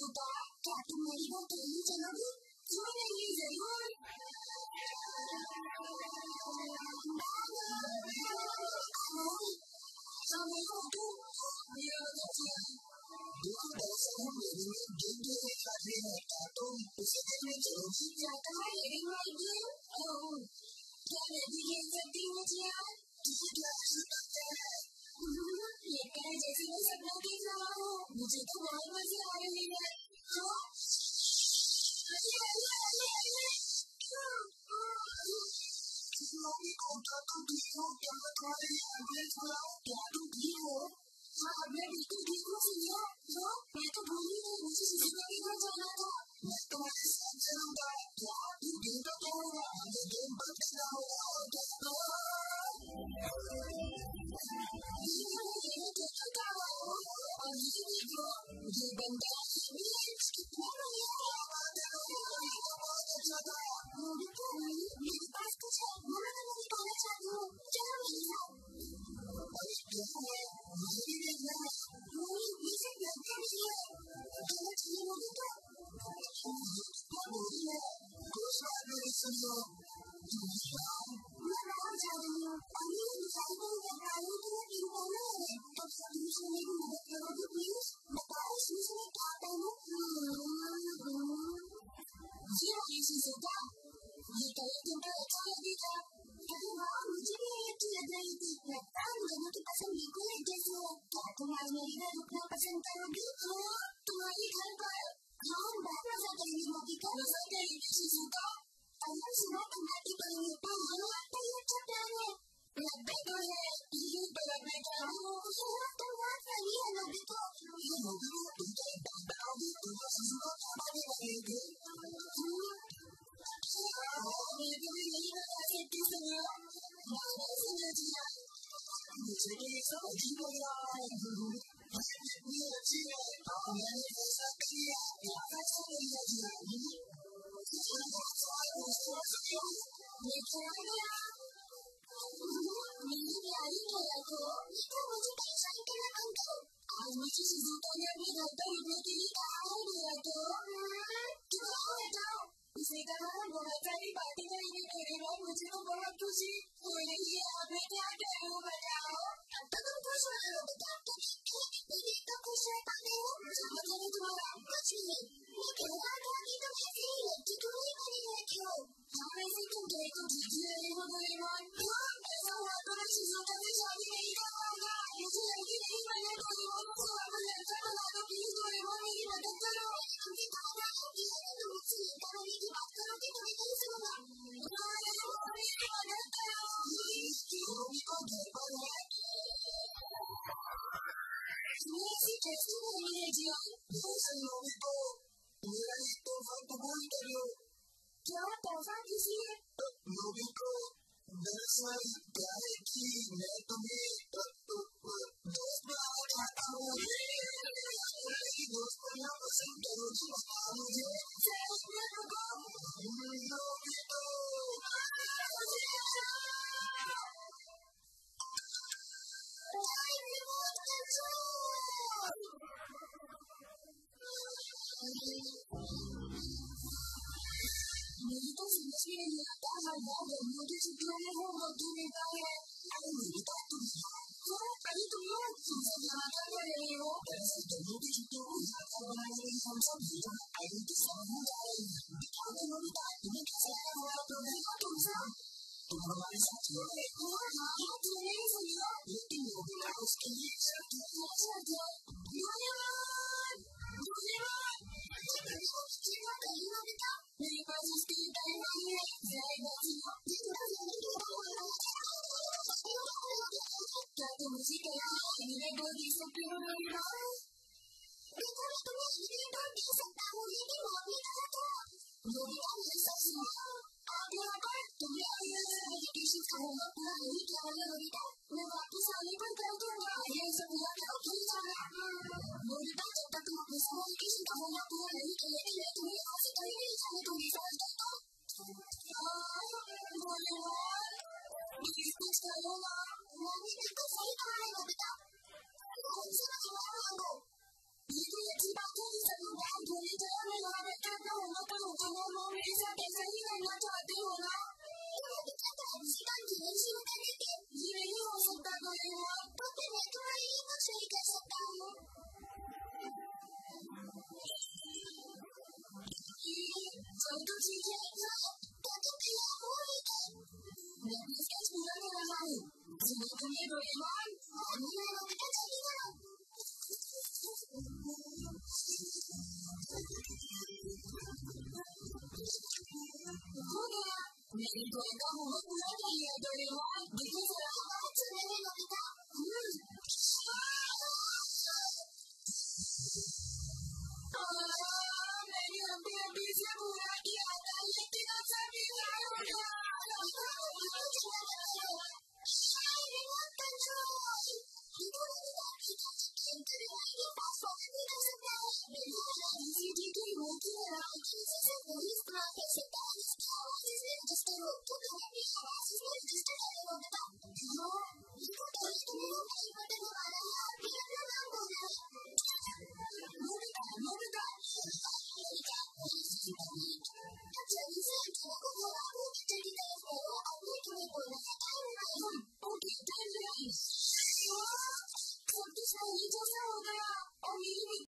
शिशुता, क्या तुम मेरी बात नहीं चलोगी? क्यों नहीं जरूर? क्या मैं भी खेल सकती हूँ जिया? लगता है जैसे मैं सपना देख रहा हूँ। मुझे तो बहुत मजे आ रहे हैं। हाँ, मैं बिल्कुल ठीक हूँ सुनिया। मैं तो भूल ही गई, मुझे शिशुता के घर जाना था। मैं तुम्हारे साथ चलूंगा। क्या ये दिन तो क्या होगा? हमें गेम बंद करना होगा और क्या और ये देखो, ये बंदा कितना बढ़िया है। मेरे पास कुछ है, वो मैं तुम्हें दिखाना चाहती हूँ। चलो मेरे साथ। मुझे भी देखना है। ये सब लगता नहीं है। चलो चलिए मुझे तो। कुछ बात नहीं सुनियो। मैं बाहर जा रही हूँ। अभी मिठाई को रखा हूँ तो मैं क्यों पहना है? तो सब दूसरे मेरी मदद करोगे प्लीज? बताओ इसमें से मैं क्या पहनूं? जी नहीं शिशुता, ये कलर तुमको अच्छा लगेगा। अरे वाह, मुझे भी अच्छी लग रही थी। लगता है हम दोनों की पसंद बिल्कुल एक जैसी है। क्या तुम आज मेरे घर रुकना पसंद करोगी? तुम्हारे घर पर? हाँ, हम बहुत मजा करेंगे। मौके का मजा करेंगे शिशुता। अगर सुना तुम बातें करेंगे तो हमें लगता ही अच्छा प्लान है। लगता तो है, ये तो लगता क्या हो? तुम बहुत सही है लगता तो। ये तुम तो बताओगे तुम शिशुता क्या बातें करेंगे? मैं तुम्हें नहीं बता सकती सुनियो। मुझे तो ये सब अजीब लग रहा है। इतनी अच्छी है। मैंने ऐसा किया। ऐसा नहीं किया। मेरी प्यारी खेला को तो मुझे परेशान करना बंद करो। आज मुझे शिशुता ने अपने घर पर रुकने के लिए कहा है मेरा तो बताओ। उसने कहा हम बहुत सारी बातें करेंगे मेरे बाद। मुझे तो बहुत खुशी हो रही है। अब मैं क्या करूँ बताओ? अब तो तुम खुश हो रहे हो बेटा। मेरी तो खुश रह पाते हो। मतलब है तुम्हारा कुछ नहीं। मैं कह रहा था कि तुम ऐसे ही लड़की क्यों नहीं बनी रहती हो? हाँ वैसे तुम गए तो ठीक ही रहे हो डोरेमोन। ऐसा हुआ तो मैं शिशुता से शादी नहीं कर पाऊंगा। मुझे लड़की नहीं बनना डोरेमोन। मुझे अब लड़का बना दो प्लीज डोरेमोन, मेरी मदद करो। मुझे तो पता है कि तुम मुझसे लड़का बनने की बात करोगे तो मैं नहीं सुनूंगा। डोरेमोन मेरी मदद करो। रोमी को घर पर है। मैं ऐसी कैसे बोली है जिया? वैसे रोमी को मेरा एक तोहफा कबूल कर लो। क्या तोहफा किसलिए? रोमी को दरअसल क्या है कि मैं तुम्हें दोस्त बनाना चाहता हूँ। मेरी दोस्त बनना पसंद करोगी बताओ मुझे। रोमी को मुझे तो समझ में नहीं आता हर बार गर्मियों की छुट्टियों में वो वक्त मिलता है। अरे मेरी बात तो अरे तुम लोग सब यहाँ क्या कर रहे हो? दरअसल गर्मियों की छुट्टियों को यादगार बनाने के लिए हम सब आइडिया के सामने जा रहे हैं। दिखाओ नोबिता, तुम्हें कैसा लगा हमारा प्रोग्राम? तुम सब तुम हमारे साथ हो गए। हाँ तुमने ही सुनियो। लेकिन नोबिता उसके लिए शर्त है। मेरे पास उसके लिए टाइम नहीं है। क्या तुम मुझे कहती हो इन्हें दो दे सकते हो नोबिता? देखो मैं तुम्हें इन्हें दो दे सकता हूँ लेकिन मम्मी कहा था। नोबिता मेरी सब सुनो। आप यहाँ पर तुम्हें एजुकेशन का होमवर्क पूरा नहीं किया है नोबिता। मैं वापस आने पर कर दूंगा। ये सब पूरा करो प्लीज जाना। नोबिता जब तक तुम अपने समर एजुकेशन का होमवर्क पूरा नहीं करोगे मैं तुम्हें यहाँ से कहीं नहीं जाने दूंगी। समझ गई तो? कुछ करो ना। मम्मी बिल्कुल सही कहा है नोबिता। हमसे मत मांगो। ये कोई अच्छी बात है कि सब लोग बाहर का होमवर्क पूरा कर लिया डोरेमोन देखो जरा आज मैंने नोबिता मैंने अभी से पूरा किया था लेकिन अब सभी तैयार हो गया सब कुछ नहीं जैसा हो गया और मेरी